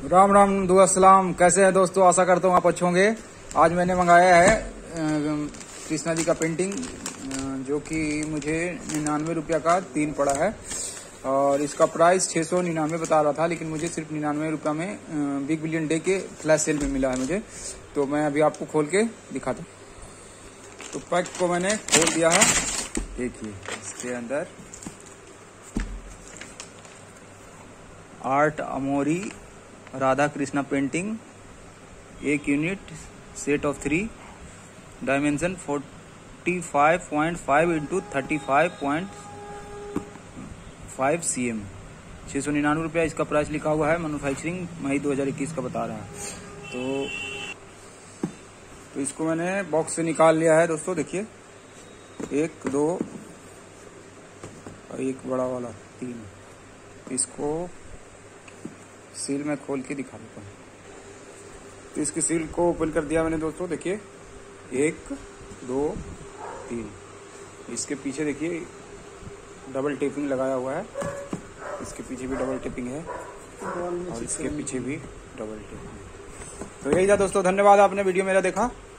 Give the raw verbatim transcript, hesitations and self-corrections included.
राम राम दो अस्सलाम। कैसे हैं दोस्तों? आशा करता हूँ आप अच्छे होंगे। आज मैंने मंगाया है कृष्णा जी का पेंटिंग, जो कि मुझे निन्यानवे रुपया का तीन पड़ा है और इसका प्राइस छः सौ निन्यानवे बता रहा था, लेकिन मुझे सिर्फ निन्यानवे रुपया में बिग बिलियन डे के फ्लैश सेल में मिला है मुझे। तो मैं अभी आपको खोल के दिखाता हूँ। तो पैक को मैंने खोल दिया है, देखिए इसके अंदर आर्ट अमोरी राधा कृष्णा पेंटिंग, एक unit, set of three, dimension forty five point five into thirty five point five C M. छः सौ निन्यानवे रुपया इसका प्राइस लिखा हुआ है। मैन्युफैक्चरिंग मई दो हजार इक्कीस का बता रहा है। तो तो इसको मैंने बॉक्स से निकाल लिया है दोस्तों। देखिए एक, दो और एक बड़ा वाला तीन। इसको सील में खोल के दिखा देता हूँ। तो इसकी सील को ओपन कर दिया मैंने दोस्तों। देखिए एक, दो, तीन। इसके पीछे देखिए डबल टेपिंग लगाया हुआ है, इसके पीछे भी डबल टेपिंग है और इसके पीछे भी डबल टेपिंग है। तो यही था दोस्तों, धन्यवाद आपने वीडियो मेरा देखा।